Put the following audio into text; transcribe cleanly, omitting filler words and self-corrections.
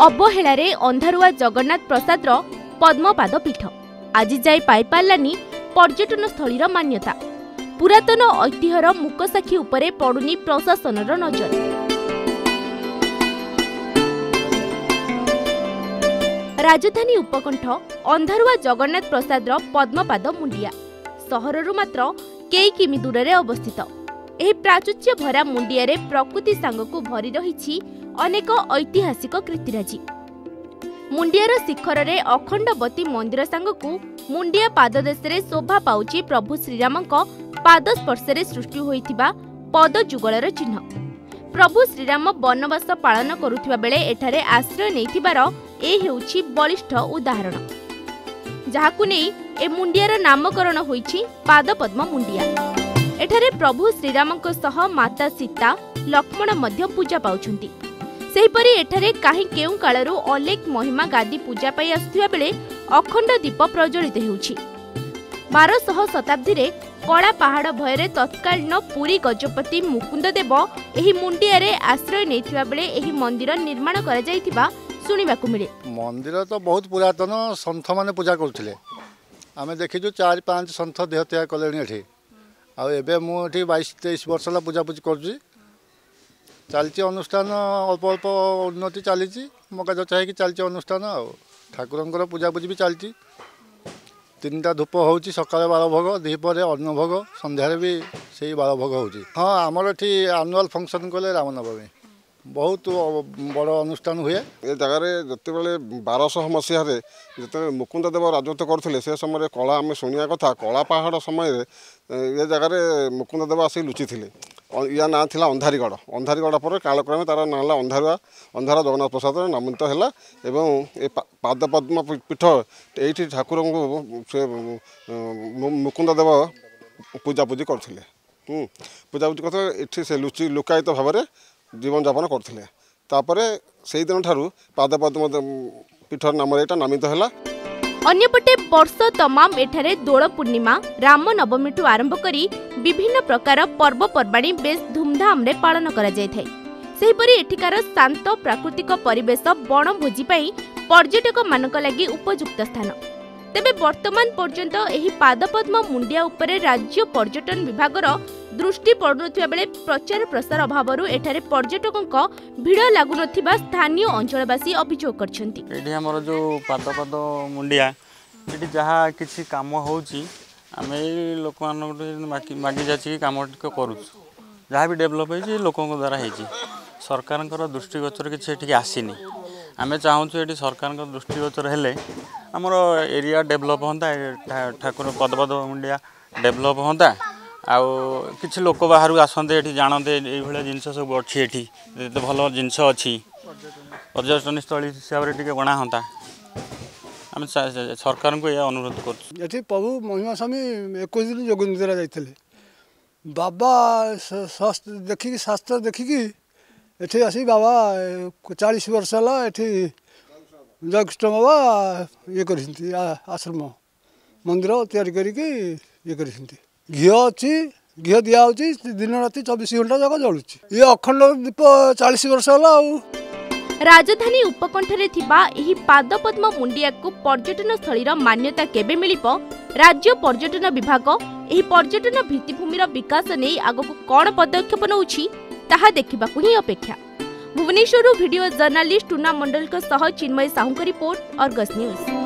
अवहेलारे अंधारुआ जगन्नाथ प्रसाद पद्मपाद पीठ आज जाए पाई पार्लानी पर्यटन स्थलीर मान्यता। पुरातन ऐतिह्यर मुकसाक्षी उपरे पड़ुनी प्रशासनर नजर। राजधानी उपकंठ अंधारुआ जगन्नाथ प्रसाद पद्मपाद मुंडिया सहररु मात्र कई किमी दूर में अवस्थित। एही प्राचुर्य भरा मुंडिया प्रकृति सांगकु भरी रही अनेक ऐतिहासिक कृतिराजी। मुंडियार शिखर रे अखंडवती मंदिर सांगकु मुंडिया पाददेश रे शोभा पाउची प्रभु श्रीरामक पाद स्पर्श सृष्टि होइथिबा पद जुगलर चिन्ह। प्रभु श्रीराम वनवास पालन करुथिबा बेले एठारे आश्रय नेइथिबार ए हेउछि बलिष्ठ उदाहरण, जहाकु नै ए मुंडियार नामकरण होइछि पादपद्म मुंडिया। एठारे प्रभु श्रीरामक सह माता सीता लक्ष्मण मध्य पूजा पाउछंती। सेहिपरि एठारे काहे केउ कालरू अलेख महिमा गादी पूजा पाई आसुथिबा बेले अखंड दीप प्रज्वलित हेउछि। 1200 शताब्दी रे कला पहाड़ भୟରେ तत्कालीन पुरी गजपति मुकुंद देव एही मुंडिया रे आश्रय नेथिबा बेले एही मंदिर निर्माण करा जायथिबा सुनिबाकु मिले। मंदिर तो बहुत पुरातन संत माने पूजा करथिले। आमे देखिजु 4-5 संत देह त्याग कलेनी एठी। आ एबे मु एठी 22-23 वर्ष ला पूजा पूजी करछि। चलती अनुष्ठान अल्प अल्प उन्नति चली मका चाहे कि चलती अनुष्ठान आ ठाकुर पूजा पूजी भी चलती। 3टा धूप हो सका 12 भोग दीपर अन्न भोग संध्यारे भी से 12 भोग हो। हाँ आमर ये आनुआल फंक्शन कले रामनवमी बहुत बड़ अनुष्ठान हुए। ये जगार जिते बड़े 1200 मसीह जो मुकुंद देव राजत्व करते से समय कला आम शुणा कथा कला पहाड़ समय ये जगार मुकुंद देव आसिक लुचि थे। या ना था अंधारीगढ़। अंधारीगढ़ पर कालक्रमे तार ना अंधारुआ अंधार जगन्नाथ प्रसाद नामित है। ये पादपद्म पीठ ये ठाकुर से मुकुंद देव पूजापूजी करते। पूजापूजी करते से लुचि लुकायित भाव में जीवन यापन करते। से दिन ठारू पादपद्म पीठ नाम यहाँ नामित है। अन्यपटे वर्ष तमाम एठारे दोल पूर्णिमा राम नवमी ठू आरंभ करी विभिन्न प्रकार पर्वपर्वाणी बेस धूमधाम रे पालन करा जाय थाय। सेहिपरि एठिकार शांत प्राकृतिक परिवेश वनभोजी पई पर्यटक मानक लागि उपयुक्त स्थान। तेबे वर्तमान पर्यंत एही पादपद्म मुंडिया उपरे राज्य पर्यटन विभागर दृष्टि पड़ुनथिबा बेले प्रचार प्रसार अभावरु एठारे पर्यटकक भिड़ लागु नथिबा स्थानीय अंचलवासी अभियोग करछन्ति। एठी हमर जो पादपद्म मुंडिया एठी जहा किछि काम होउची आमे लोक मागी जाछि काम करू जहाँ भी डेभलप होइछि लोकक द्वारा होइछि। सरकारक दृष्टिगोचर किछि एठी आसीनी। आमे चाहूछु एठी सरकारक दृष्टिगोचर हेले हमर एरिया डेभलप होता ठाकुर पदपद्म मुंडिया डेभलप होता आउ किछि लोक बाहर आसते ये जानते ये जिनस सब अच्छी एठी भल जिनस अच्छी पर्यटन स्थली हिसाब से बना होता। आम सरकार को यह अनुरोध कर प्रभु महिमा स्वामी 21 दिन योग निद्रा जाते बाबा देखिकी शास्त्र देखिकी ये आसी बाबा 40 वर्ष है जगष्ट बाबा ये आश्रम मंदिर तैयारी करके ये कर घी अच्छी घी दिया दिन राति 24 घंटा जगह जलुची। ये अखंड दीप 40 वर्ष है। राजधानी उपकंठरे थिबा एही पादपद्म मुंडिया को पर्यटन स्थलीर मान्यता केबे मिलिबो? राज्य पर्यटन विभाग एही पर्यटन भित्तिभूमिर विकास नै आगको कोन पदक्षेप नउछि ताहा देखिबाकु ही अपेक्षा। भुवनेश्वर वीडियो जर्नलिस्ट टूना मंडल सह चिन्मय साहू का रिपोर्ट, अर्गस न्यूज।